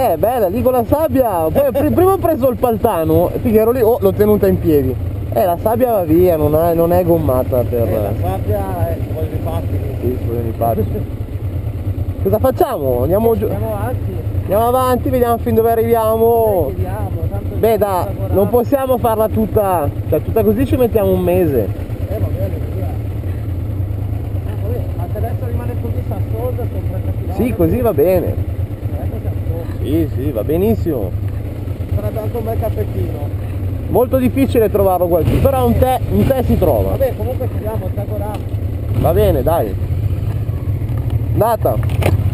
bella, lì con la sabbia. Poi prima ho preso il paltano, e ero lì, l'ho tenuta in piedi. La sabbia va via, non è gommata per... La sabbia è voglio i patti. Sì, voglio i patti. Cosa facciamo? Andiamo giù. Andiamo avanti, vediamo fin dove arriviamo. Beh, non possiamo farla tutta, cioè tutta così ci mettiamo un mese. Va bene, via. Anche adesso rimane così sassosa, sono 30 km. Sì, così va bene. Sì, va benissimo. Sarebbe anche un bel cappettino. Molto difficile trovarlo qualche, però un tè si trova. Vabbè, comunque ci andiamo, Zagorà. Va bene, dai. Andata.